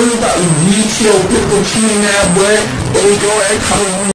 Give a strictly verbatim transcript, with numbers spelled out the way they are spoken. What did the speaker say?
about to beat your pickle chin now, boy. There you go, that color.